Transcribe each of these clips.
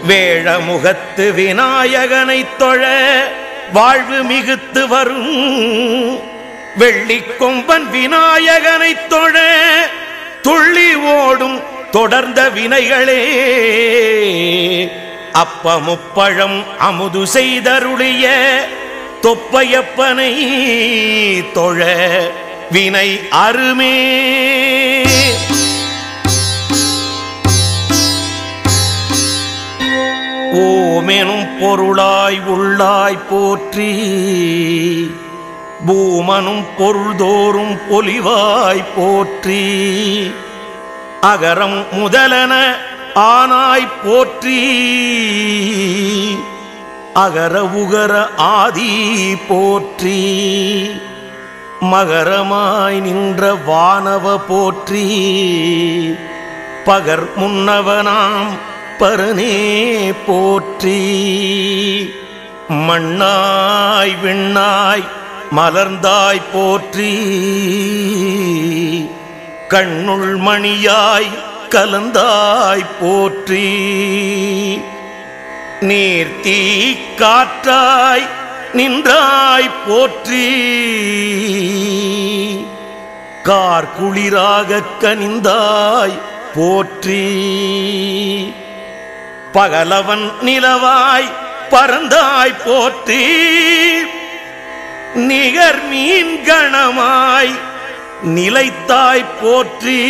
வேழமுகத்து விநாயகனைத் தொழ வாழ்வு மிகுத்து வரும். வெள்ளிக்கொம்பன் விநாயகனைத் தொழ துள்ளி ஓடும் தொடர்ந்த வினைகளே. அப்பமுப்பழம் அமுது செய்தருளிய தொப்பையப்பனை தொழ வினை அருமே. ஓமெனும் பொருளாய் உள்ளாய் போற்றி. பூமனும் பொருள்தோறும் பொலிவாய் போற்றி. அகரம் முதலன ஆனாய் போற்றி. அகர உகர ஆதி போற்றி. மகரமாய் நின்ற வானவ போற்றி. பகர் முன்னவனாம் பரனே போற்றி. மண்ணாய் விண்ணாய் மலர்ந்தாய் போற்றி. கண்ணுள் மணியாய் கலந்தாய் போற்றி. நீர்த்தீ காற்றாய் நின்றாய் போற்றி. கார்குளிராக கனிந்தாய் போற்றி. பகலவன் நிலவாய் பறந்தாய் போற்றி. நிகர் மீன் கணமாய் நிலைத்தாய் போற்றி.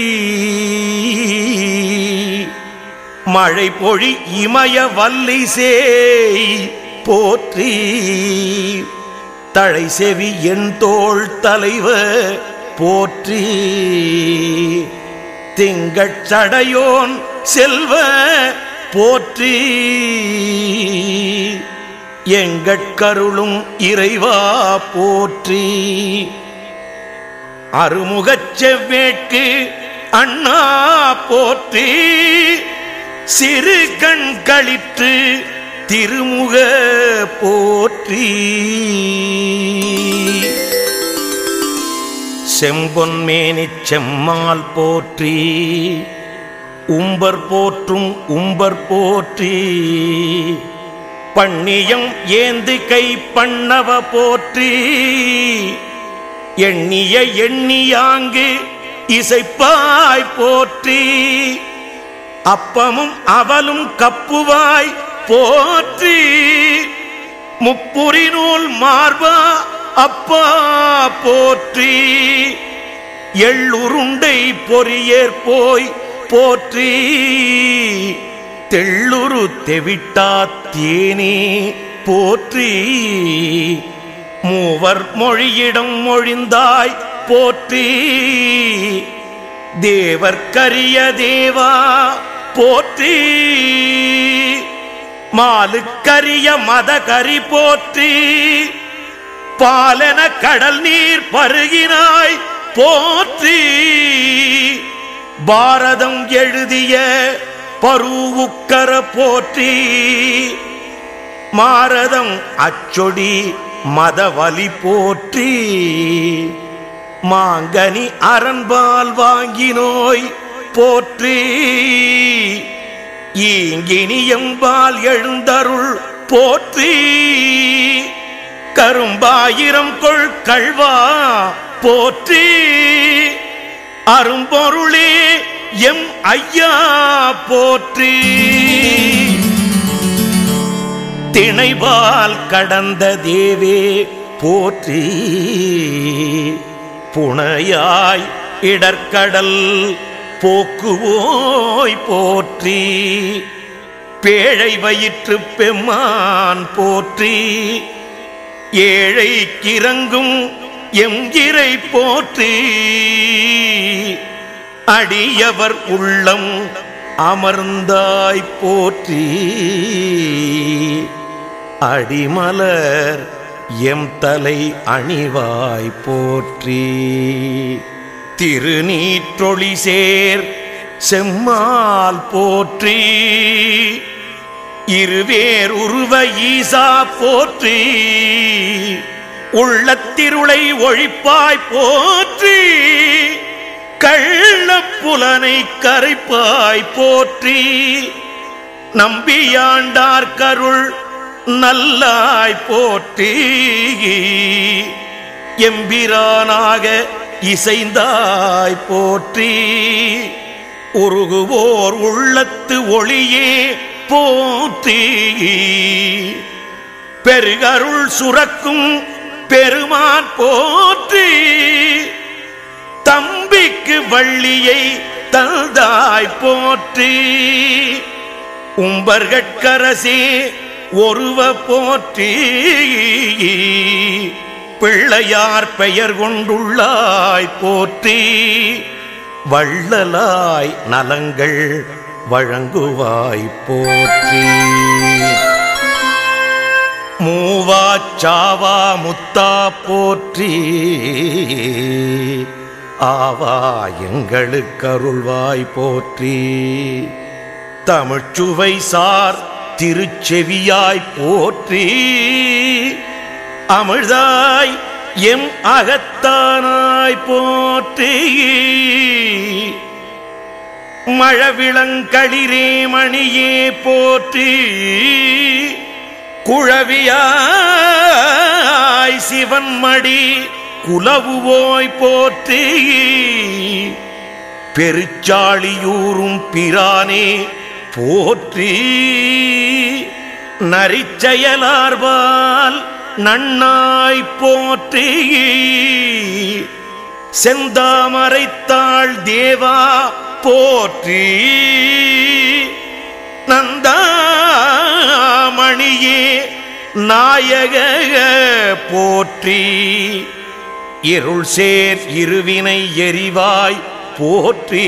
மழை பொழி இமய வல்லை சேய் போற்றி. தழை செவி என் தோள் தலைவ போற்றி. திங்கட் சடையோன் செல்வ போற்றி. எங்கட்கருளும் இறைவா போற்றி. அருமுகச் செவ்வேட்கு அண்ணா போற்றி. சிறு கண் களிற்று திருமுக போற்றி. செம்பொன்மேனிச் செம்மால் போற்றி. உம்பர் போற்றும் உம்பர் போற்றி. பண்ணியம் ஏந்து கை பண்ணவ போற்றி. எண்ணிய எண்ணியாங்கு இசைப்பாய் போற்றி. அப்பமும் அவலும் கப்புவாய் போற்றி. முப்புரி நூல் மார்பா அப்பா போற்றி. எள்ளுருண்டை பொறியேற்போய் போற்றி. தெள்ளுரு தெவிட்டா தேனே போற்றி. மூவர் மொழியிடம் மொழிந்தாய் போற்றி. தேவர்க்கரிய தேவா போற்றி. மாலுக்கரிய மதகரி போற்றி. பாலன கடல் நீர் பருகினாய் போற்றி. பாரதம் எழுதிய பருவுக்கர போற்றி. மாரதம் அச்சொடி மதவலி போற்றி. மாங்கனி அரண்பால் வாங்கினோய் போற்றி. ஈங்கினியம்பால் எழுந்தருள் போற்றி. கரும்பாயிரம் கொள் கள்வா போற்றி. அரும்பொருளே எம் ஐயா போற்றி. திணைவால் கடந்த தேவே போற்றி. புனையாய் இடர்கடல் போக்குவோய் போற்றி. பேழை வயிற்று பெம்மான் போற்றி. ஏழை கிறங்கும் எம் இறை போற்றி. அடியவர் உள்ளம் அமர்ந்தாய் போற்றி. அடிமலர் எம் தலை அணிவாய் போற்றி. திருநீற்றொளி சேர் செம்மால் போற்றி. இருவேர் உருவ ஈசா போற்றி. உள்ளத்திருளை ஒழிப்பாய் போற்றி. கள்ளப்புலனை கரைப்பாய் போற்றி. நம்பியாண்டார்கருள் நல்லாய் போற்றி எம்பிரானாக இசைந்தாய் போற்றி உருகுவோர் உள்ளத்து ஒளியே போற்றி பெருகருள் சுரக்கும் பெருமான் போற்றி தம்பிக்கு வள்ளியை தந்தாய் போற்றி உம்பர்கட்கரசே ஒருவ போற்றி பிள்ளையார் பெயர் கொண்டுள்ளாய் போற்றி வள்ளலாய் நலங்கள் வழங்குவாய் போற்றி மூவாச்சாவா முத்தா போற்றி ஆவா எங்களுக்கு அருள்வாய் போற்றி தமிழ்ச்சுவை சார் திருச்செவியாய் போற்றி அமிழ்தாய் எம் அகத்தானாய் போற்றி மழவிளங்களிரே மணியே போற்றி குழவியாய் சிவன்மடி குலவுவோய் போற்றி பெருச்சாளியூரும் பிரானே போற்றி நரிச்செயலார்வால் நன்னாய் போற்றி செந்தாமரைத்தாள் தேவா போற்றி நந்தாமணியே நாயக போற்றி இருள் சேர் இருவினை எரிவாய் போற்றி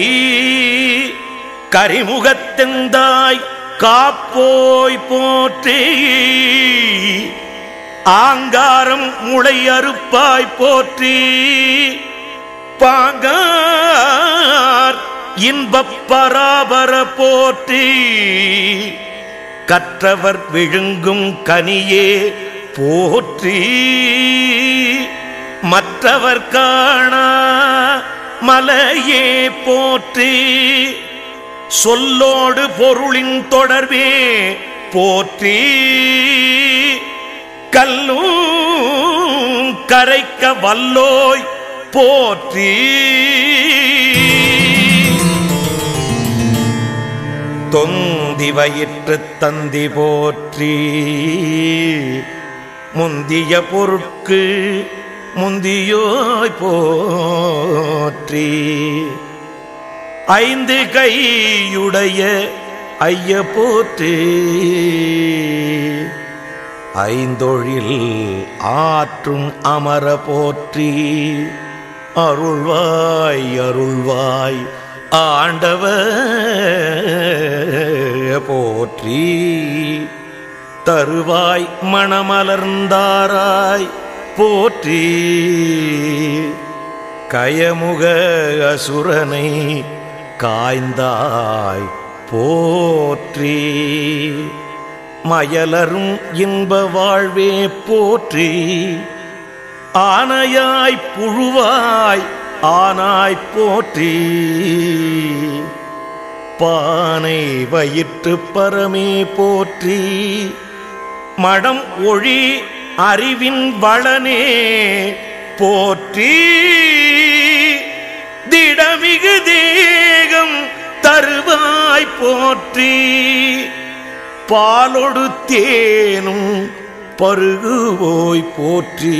கரிமுகத்தெந்தாய் காப்போய் போற்றி ஆங்காரம் முளை அறுப்பாய் போற்றி பாங்கார் இன்பப் பராபர போற்றி கற்றவர் விழுங்கும் கனியே போற்றி மற்றவர் காணா மலையே போற்றி சொல்லோடு பொருளின் தொடர்பே போற்றி கல்லும் கரைக்க வல்லோய் போற்றி தொந்தி வயிற்று தந்தி போற்றி முந்திய பொருட்கு முந்தியோய் போற்றி ஐந்து கையுடைய ஐய போற்றி ஐந்தொழில் ஆற்றும் அமர போற்றி அருள்வாய் அருள்வாய் ஆண்டவ போற்றி தருவாய் மணமலர்ந்தாராய் போற்றி கயமுக அசுரனை காய்ந்தாய் போற்றி மயலரும் இன்ப வாழ்வே போற்றி ஆனையாய் புழுவாய் ஆனாய் போற்றி பானை வயிற்று பரமே போற்றி மடம் ஒழி அறிவின் வளனே போற்றி திடமிகு தேகம் தருவாய் போற்றி பாலொடு தேனும் பருகுவோய் போற்றி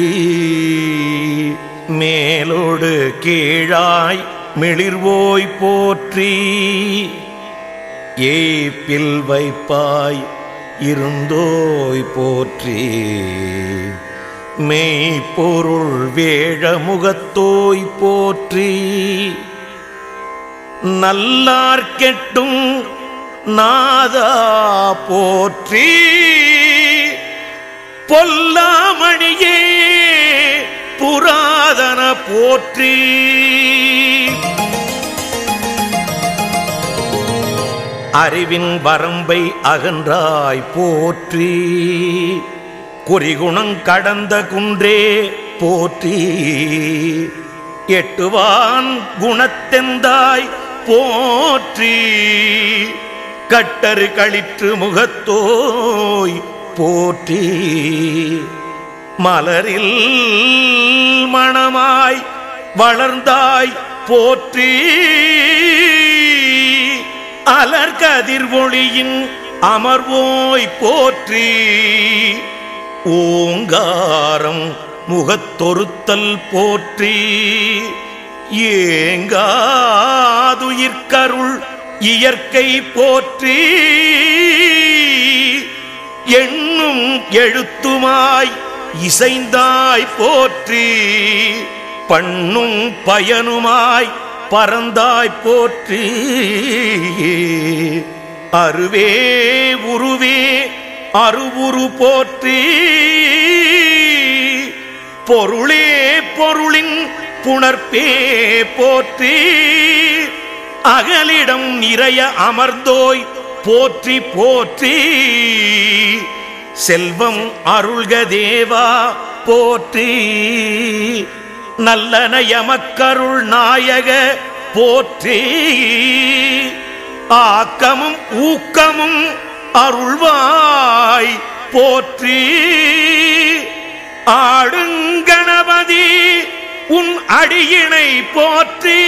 மேலோடு கீழாய் மிளிர்வோய் போற்றி ஏப்பில் வைப்பாய் இருந்தோய் போற்றி மெய்ப்பொருள் வேழமுகத்தோய் போற்றி நல்லார் கெட்டும் நாதா போற்றி பொல்லாமணியே புராதன போற்றி அறிவின் வரம்பை அகன்றாய் போற்றி குறிகுணங் கடந்த குன்றே போற்றி எட்டுவான் குணத்தெந்தாய் போற்றி கட்டரு களிற்று முகத்தோய் போற்றி. மலரில் மணமாய் வளர்ந்தாய் போற்றி. அலர்கதிர் ஒளியின் அமர்வோய் போற்றி. ஓங்காரம் முகத்தொருத்தல் போற்றி. ஏங்காதுயிர்க்கருள் இயற்கை போற்றி. எண்ணும் எழுத்துமாய் இசைந்தாய் போற்றி. பண்ணும் பயனுமாய் பரந்தாய் போற்றி. அருவே உருவே அருவுரு போற்றி. பொருளே பொருளின் புணர்ப்பே போற்றி. அகலிடம் நிறைய அமர்ந்தோய் போற்றி போற்றி. செல்வம் அருள்க தேவா போற்றி. நல்லனயமக்கருள் நாயக போற்றி. ஆக்கமும் ஊக்கமும் அருள்வாய் போற்றி. ஆடுங்கணபதி உன் அடியினை போற்றி.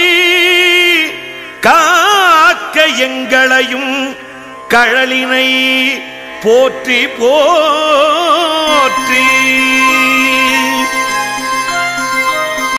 காக்க எங்களையும் கழலினை போற்றி போற்றி.